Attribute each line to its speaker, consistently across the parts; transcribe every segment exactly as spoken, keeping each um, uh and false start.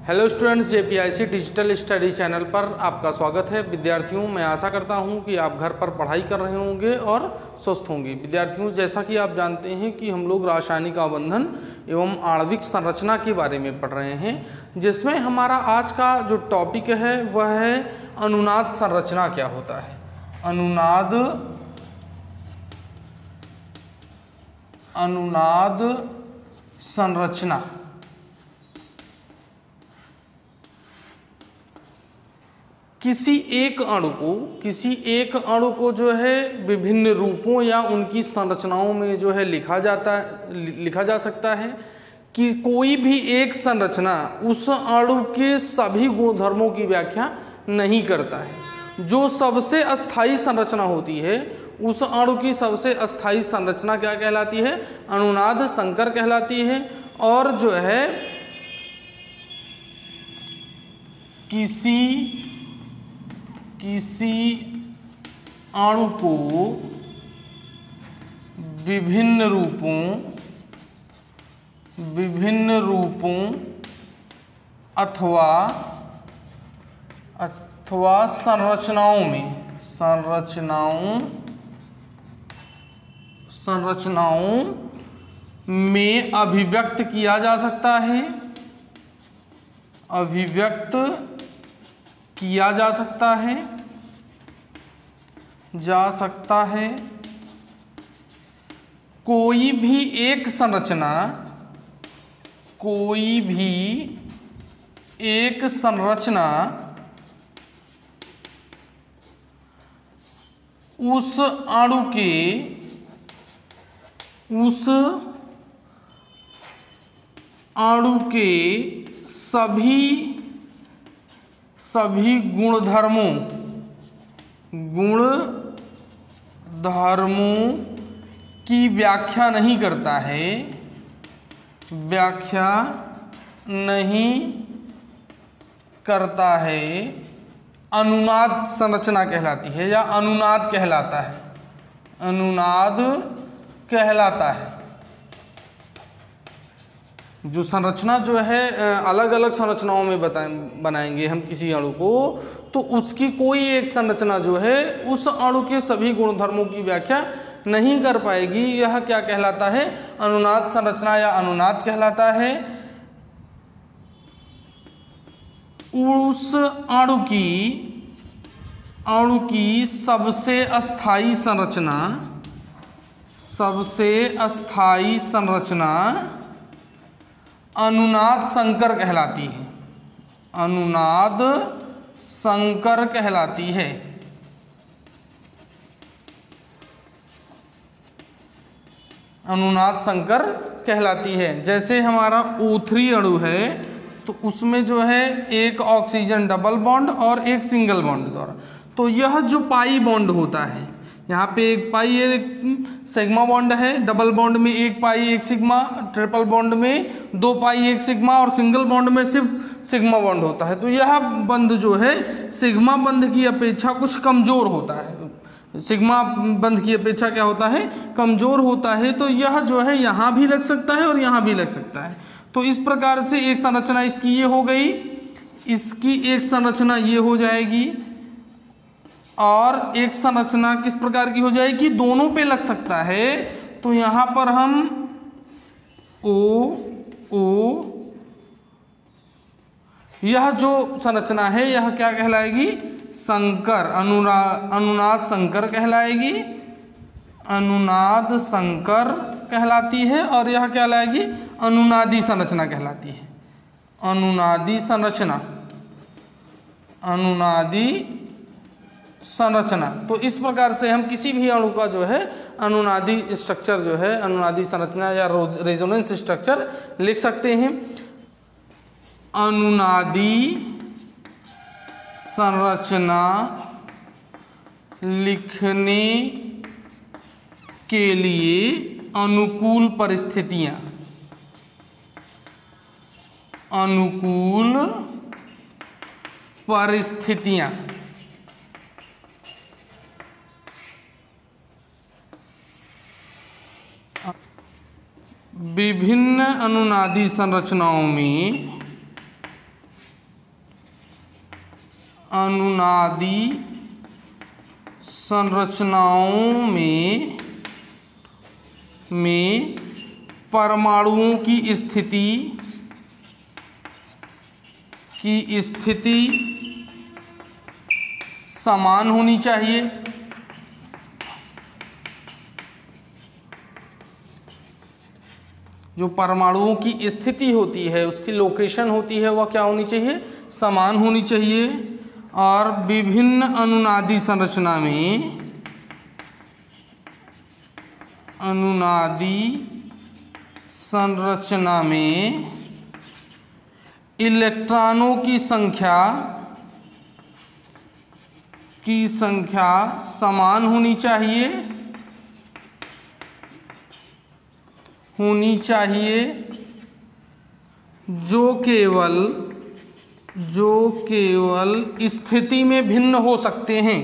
Speaker 1: Hello students, JPIC digital study channel पर आपका स्वागत है। विद्यार्थियों, मैं आशा करता हूं कि आप घर पर पढ़ाई कर रहे होंगे और स्वस्थ होंगे। विद्यार्थियों, जैसा कि आप जानते हैं कि हम लोग रासायनिक अवबंधन एवं आणविक संरचना के बारे में पढ़ रहे हैं, जिसमें हमारा आज का जो टॉपिक है वह है अनुनाद संरचना क्या होता है। अनुनाद अनुनाद संरचना किसी एक अणु को किसी एक अणु को जो है विभिन्न रूपों या उनकी संरचनाओं में जो है लिखा जाता लिखा जा सकता है कि कोई भी एक संरचना उस अणु के सभी गुणधर्मों की व्याख्या नहीं करता है। जो सबसे अस्थायी संरचना होती है उस अणु की सबसे अस्थायी संरचना क्या कहलाती है? अनुनाद संकर कहलाती है। और जो है किसी किसी अणु को विभिन्न रूपों विभिन्न रूपों अथवा अथवा संरचनाओं में संरचनाओं संरचनाओं में अभिव्यक्त किया जा सकता है अभिव्यक्त किया जा सकता है जा सकता है कोई भी एक संरचना कोई भी एक संरचना उस अणु के उस अणु के सभी सभी गुणधर्मों गुणधर्मों की व्याख्या नहीं करता है व्याख्या नहीं करता है अनुनाद संरचना कहलाती है या अनुनाद कहलाता है अनुनाद कहलाता है। जो संरचना जो है अलग अलग संरचनाओं में बता बनाएंगे हम किसी अणु को, तो उसकी कोई एक संरचना जो है उस अणु के सभी गुणधर्मों की व्याख्या नहीं कर पाएगी। यह क्या कहलाता है? अनुनाद संरचना या अनुनाद कहलाता है। उस अणु की अणु की सबसे अस्थायी संरचना सबसे अस्थायी संरचना अनुनाद संकर कहलाती है अनुनाद संकर कहलाती है। अनुनाद संकर कहलाती है। जैसे हमारा ओ थ्री अणु है तो उसमें जो है एक ऑक्सीजन डबल बॉन्ड और एक सिंगल बॉन्ड द्वारा, तो यह जो पाई बॉन्ड होता है, यहाँ पे एक पाई एक सिग्मा बॉन्ड है, डबल बॉन्ड में एक पाई एक सिग्मा, ट्रिपल बॉन्ड में दो पाई एक सिग्मा और सिंगल बॉन्ड में सिर्फ सिग्मा बॉन्ड होता है। तो यह बंध जो है सिग्मा बंध की अपेक्षा कुछ कमज़ोर होता है। सिग्मा बंध की अपेक्षा क्या होता है? कमज़ोर होता है। तो यह जो है यहाँ भी लग सकता है और यहाँ भी लग सकता है। तो इस प्रकार से एक संरचना इसकी ये हो गई, इसकी एक संरचना ये हो जाएगी और एक संरचना किस प्रकार की हो जाएगी? दोनों पे लग सकता है। तो यहाँ पर हम ओ ओ यह जो संरचना है यह क्या कहलाएगी? संकर अनुना अनुनाद संकर कहलाएगी अनुनाद संकर कहलाती है। और यह क्या कहलाएगी? अनुनादी संरचना कहलाती है अनुनादी संरचना अनुनादी संरचना। तो इस प्रकार से हम किसी भी अणु का जो है अनुनादी स्ट्रक्चर जो है अनुनादी संरचना या रेजोनेंस स्ट्रक्चर लिख सकते हैं। अनुनादी संरचना लिखने के लिए अनुकूल परिस्थितियां अनुकूल परिस्थितियां विभिन्न अनुनादी संरचनाओं में अनुनादी संरचनाओं में में परमाणुओं की स्थिति की स्थिति समान होनी चाहिए। जो परमाणुओं की स्थिति होती है, उसकी लोकेशन होती है, वह क्या होनी चाहिए? समान होनी चाहिए। और विभिन्न अनुनादी संरचना में अनुनादी संरचना में इलेक्ट्रॉनों की संख्या की संख्या समान होनी चाहिए होनी चाहिए जो केवल जो केवल स्थिति में भिन्न हो सकते हैं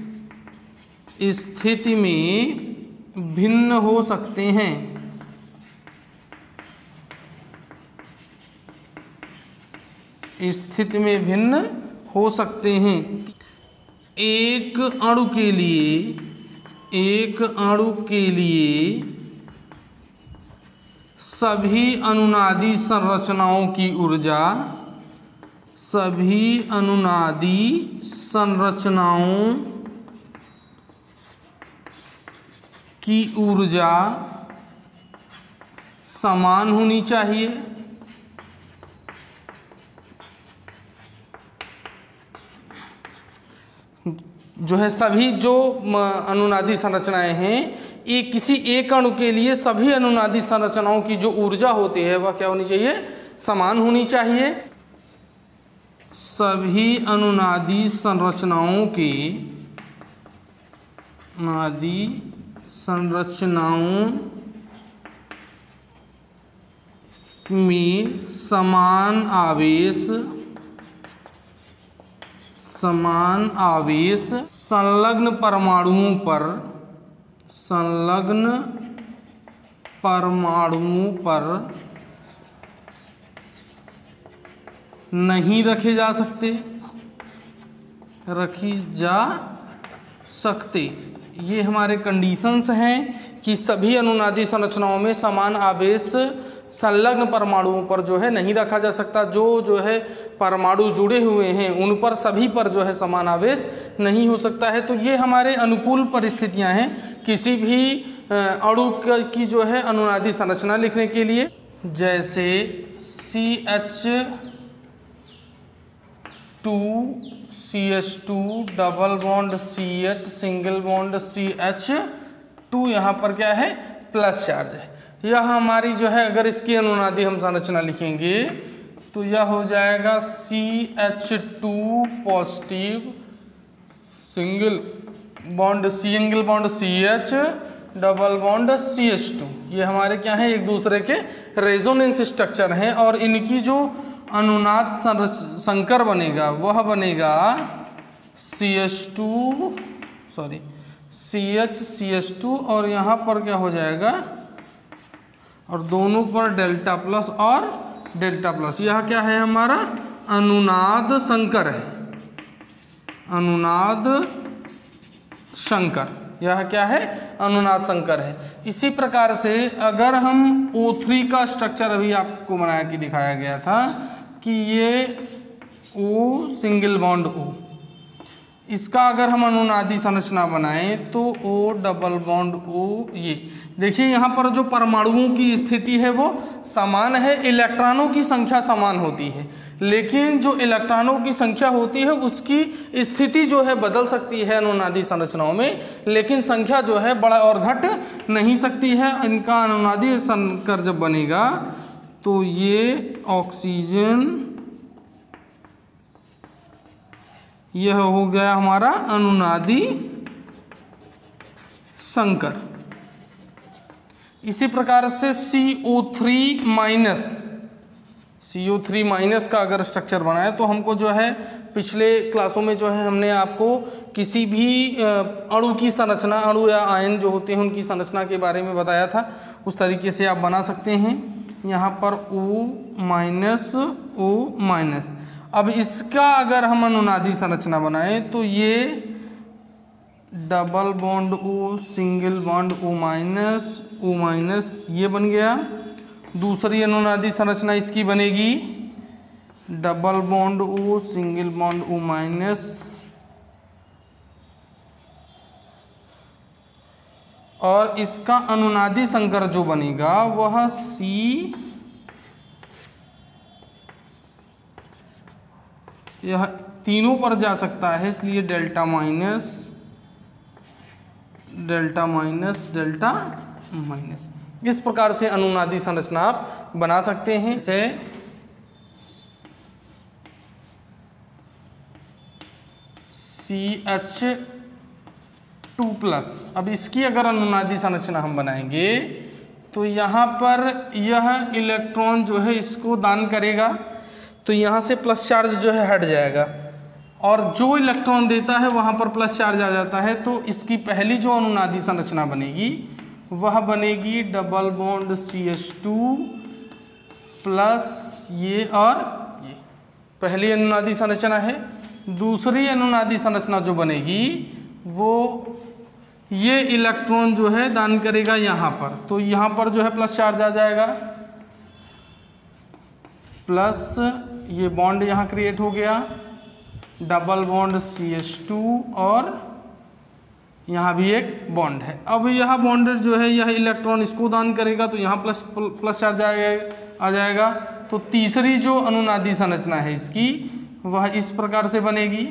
Speaker 1: स्थिति में भिन्न हो सकते हैं स्थिति में भिन्न हो सकते हैं। एक अणु के लिए एक अणु के लिए सभी अनुनादी संरचनाओं की ऊर्जा सभी अनुनादी संरचनाओं की ऊर्जा समान होनी चाहिए। जो है सभी जो अनुनादी संरचनाएं हैं, एक किसी एक अणु के लिए सभी अनुनादी संरचनाओं की जो ऊर्जा होती है वह क्या होनी चाहिए? समान होनी चाहिए। सभी अनुनादी संरचनाओं की अनुनादी संरचनाओं में समान आवेश समान आवेश संलग्न परमाणुओं पर संलग्न परमाणुओं पर नहीं रखे जा सकते रखी जा सकते ये हमारे कंडीशंस हैं कि सभी अनुनादी संरचनाओं में समान आवेश संलग्न परमाणुओं पर जो है नहीं रखा जा सकता। जो जो है परमाणु जुड़े हुए हैं उन पर सभी पर जो है समान आवेश नहीं हो सकता है। तो ये हमारे अनुकूल परिस्थितियां हैं किसी भी अणु की जो है अनुनादी संरचना लिखने के लिए। जैसे C H two C H two double bond C H single bond C H two, यहाँ पर क्या है? प्लस चार्ज है। यह हमारी जो है अगर इसकी अनुनादी हम संरचना लिखेंगे तो यह हो जाएगा C H two positive single bond single bond C H double bond C H two. ये हमारे क्या है? एक दूसरे के रेजोनेंस स्ट्रक्चर हैं और इनकी जो अनुनाद संकर बनेगा वह बनेगा C H two sorry C H C H two और यहाँ पर क्या हो जाएगा? और दोनों पर डेल्टा प्लस और डेल्टा प्लस। यह क्या है? हमारा अनुनाद संकर है अनुनाद संकर। यह क्या है? अनुनाद संकर है। इसी प्रकार से अगर हम ओ थ्री का स्ट्रक्चर अभी आपको बना के दिखाया गया था कि ये O सिंगल बॉन्ड O, इसका अगर हम अनुनादी संरचना बनाएं तो O डबल बॉन्ड O, ये देखिए यहाँ पर जो परमाणुओं की स्थिति है वो समान है, इलेक्ट्रॉनों की संख्या समान होती है, लेकिन जो इलेक्ट्रॉनों की संख्या होती है उसकी स्थिति जो है बदल सकती है अनुनादी संरचनाओं में, लेकिन संख्या जो है बढ़ और घट नहीं सकती है। इनका अनुनादी संकर जब बनेगा तो ये ऑक्सीजन, यह हो गया हमारा अनुनादी संकर। इसी प्रकार से C O three minus C O three minus का अगर स्ट्रक्चर बनाए तो हमको जो है पिछले क्लासों में जो है हमने आपको किसी भी अणु की संरचना, अणु या आयन जो होते हैं उनकी संरचना के बारे में बताया था। उस तरीके से आप बना सकते हैं। यहाँ पर O माइनस O माइनस, अब इसका अगर हम अनुनादी संरचना बनाएं तो ये double bond O, single bond O minus, O minus ये बन गया। दूसरी अनुनादी संरचना इसकी बनेगी double bond O, single bond O minus, और इसका अनुनादी संकर जो बनेगा वह सी, यह तीनों पर जा सकता है इसलिए delta minus, delta minus, delta minus. इस प्रकार से अनुनादी संरचना आप बना सकते हैं। इसे सी एच टू प्लस। अब इसकी अगर अनुनादी संरचना हम बनाएंगे तो यहाँ पर यह इलेक्ट्रॉन जो है इसको दान करेगा, तो यहाँ से प्लस चार्ज जो है हट जाएगा, और जो इलेक्ट्रॉन देता है वहाँ पर प्लस चार्ज आ जाता है। तो इसकी पहली जो अनुनादी संरचना बनेगी वह बनेगी double bond C H two plus ये और ये, पहली अनुनादी संरचना है। दूसरी अनुनादी संरचना जो बनेगी वो ये इलेक्ट्रॉन जो है दान करेगा यहाँ पर, तो यहाँ पर जो है प्लस चार्ज आ जाएगा, प्लस ये बॉन्ड यहाँ क्रिएट हो गया, double bond C H two, और यहाँ भी एक बॉन्ड है। अब यह बॉन्ड जो है यह इलेक्ट्रॉन इसको दान करेगा, तो यहाँ प्लस प्लस चार्ज आ जाएगा। तो तीसरी जो अनुनादी संरचना है इसकी वह इस प्रकार से बनेगी,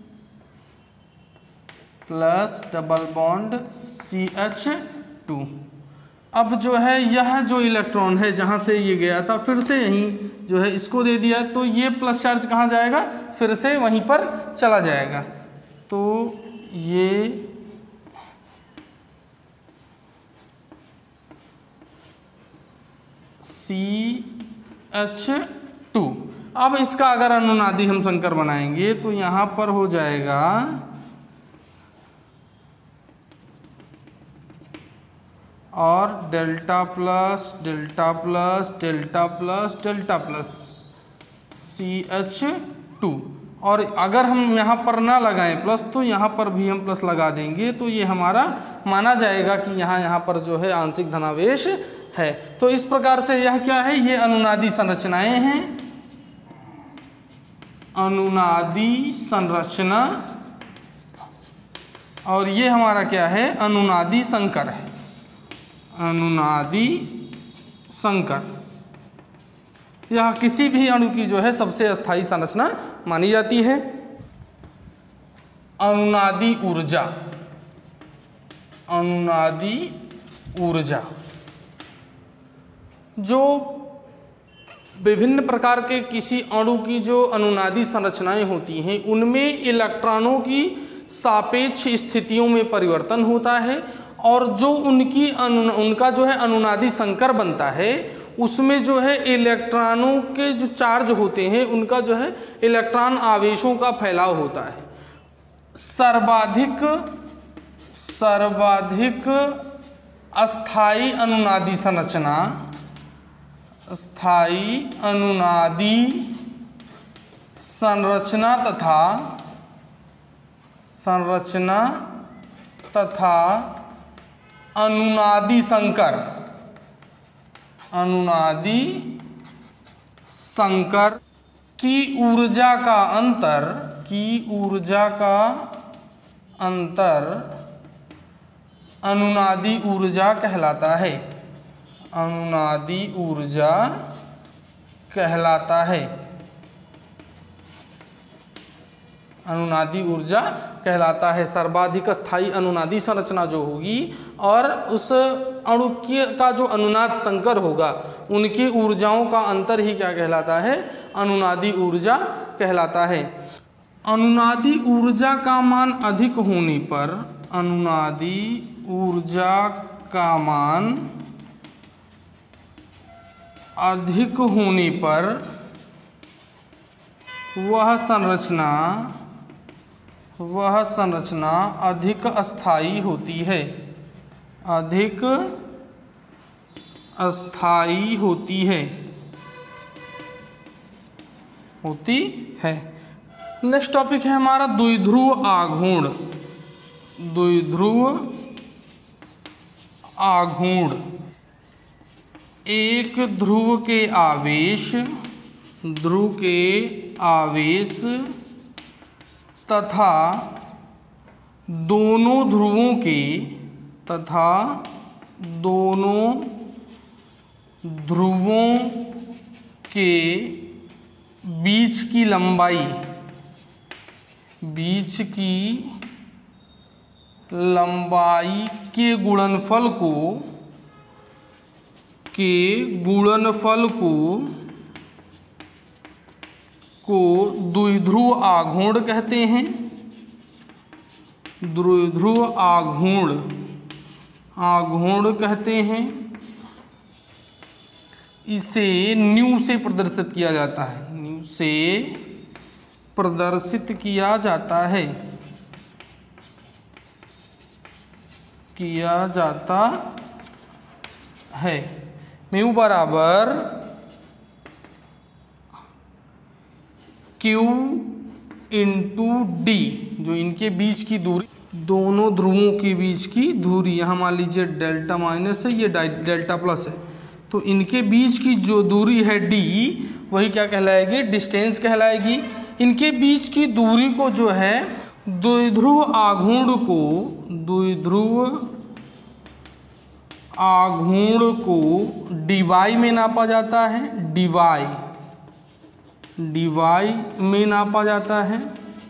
Speaker 1: plus double bond C H two. अब जो है यह जो इलेक्ट्रॉन है जहाँ से ये गया था फिर से यहीं जो है इसको दे दिया, तो ये प्लस चार्ज कहाँ जाएगा, फिर से वहीं पर चला जाएगा। तो ये सी एच टू। अब इसका अगर अनुनादी हम संकर बनाएंगे तो यहाँ पर हो जाएगा और delta plus, delta plus, delta plus, delta plus C H two. और अगर हम यहाँ पर ना लगाएं प्लस तो यहाँ पर भी हम प्लस लगा देंगे, तो ये हमारा माना जाएगा कि यहाँ यहाँ पर जो है आंशिक धनावेश है। तो इस प्रकार से यह क्या है, ये अनुनादी संरचनाएं हैं, अनुनादी संरचना, और ये हमारा क्या है, अनुनादी संकर है, अनुनादी संकर। यह किसी भी अणु की जो है सबसे अस्थायी संरचना मानी जाती है। अनुनादी ऊर्जा, अनुनादी ऊर्जा जो विभिन्न प्रकार के किसी अणु की जो अनुनादी संरचनाएं होती हैं उनमें इलेक्ट्रॉनों की सापेक्ष स्थितियों में परिवर्तन होता है, और जो उनकी अनु उनका जो है अनुनादी संकर बनता है उसमें जो है इलेक्ट्रॉनों के जो चार्ज होते हैं उनका जो है इलेक्ट्रॉन आवेशों का फैलाव होता है। सर्वाधिक सर्वाधिक अस्थायी अनुनादी संरचना, स्थायी अनुनादी संरचना तथा संरचना तथा अनुनादी संकर, अनुनादी संकर की ऊर्जा का अंतर, की ऊर्जा का अंतर अनुनादी ऊर्जा कहलाता है, अनुनादी ऊर्जा कहलाता है, अनुनादी ऊर्जा कहलाता है। सर्वाधिक स्थायी अनुनादी संरचना जो होगी और उस अणु का जो अनुनाद संकर होगा उनकी ऊर्जाओं का अंतर ही क्या कहलाता है, अनुनादी ऊर्जा कहलाता है। अनुनादी ऊर्जा का मान अधिक होने पर, अनुनादी ऊर्जा का मान अधिक होने पर वह संरचना वह संरचना अधिक अस्थायी होती है, अधिक अस्थायी होती है। होती है। नेक्स्ट टॉपिक है हमारा द्विध्रुव आघूर्ण। द्विध्रुव आघूर्ण, एक ध्रुव के आवेश ध्रुव के आवेश तथा दोनों ध्रुवों के तथा दोनों ध्रुवों के बीच की लंबाई बीच की लंबाई के गुणनफल को के गुणनफल को को द्विध्रुव आघूर्ण कहते हैं। द्विध्रुव आघूर्ण आघूर्ण कहते हैं। इसे न्यू से प्रदर्शित किया जाता है न्यू से प्रदर्शित किया जाता है किया जाता है म्यू बराबर क्यू इंटू डी, जो इनके बीच की दूरी, दोनों ध्रुवों के बीच की दूरी, यहाँ मान लीजिए डेल्टा माइनस है, ये डेल्टा प्लस है, तो इनके बीच की जो दूरी है डी, वही क्या कहलाएगी, डिस्टेंस कहलाएगी। इनके बीच की दूरी को जो है द्विध्रुव आघूर्ण को द्विध्रुव आघूर्ण को डीवाई में नापा जाता है। डीवाई डीवाई में नापा जाता है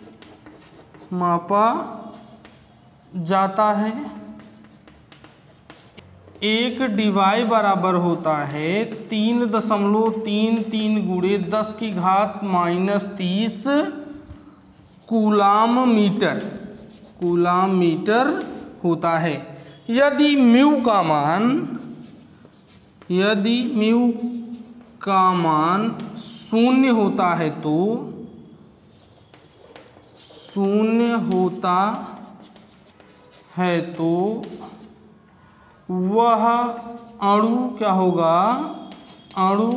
Speaker 1: मापा जाता है। एक डीवाई बराबर होता है तीन दशमलव तीन तीन गुणे दस की घात माइनस तीस कूलाम मीटर कूलाम मीटर होता है। यदि म्यू का मान यदि म्यू का मान शून्य होता है तो शून्य होता है तो वह अणु क्या होगा, अणु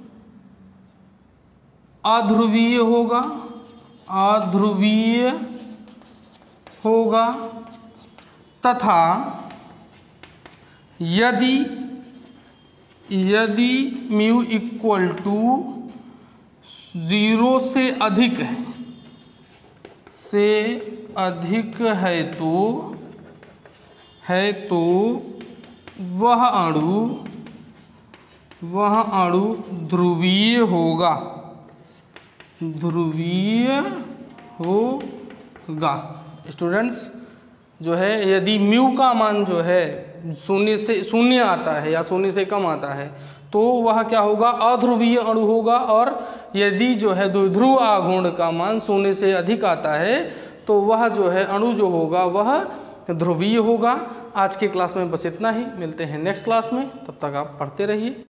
Speaker 1: अध्रुवीय होगा अध्रुवीय होगा तथा यदि यदि म्यू इक्वल टू ज़ीरो से अधिक है से अधिक है तो है तो वह अणु वह अणु ध्रुवीय होगा ध्रुवीय होगा। स्टूडेंट्स, जो है यदि म्यू का मान जो है शून्य से शून्य आता है या शून्य से कम आता है तो वह क्या होगा, अध्रुवीय अणु होगा। और यदि जो है द्विध्रुव आघूर्ण का मान शून्य से अधिक आता है तो वह जो है अणु जो होगा वह ध्रुवीय होगा। आज के क्लास में बस इतना ही, मिलते हैं नेक्स्ट क्लास में, तब तक आप पढ़ते रहिए।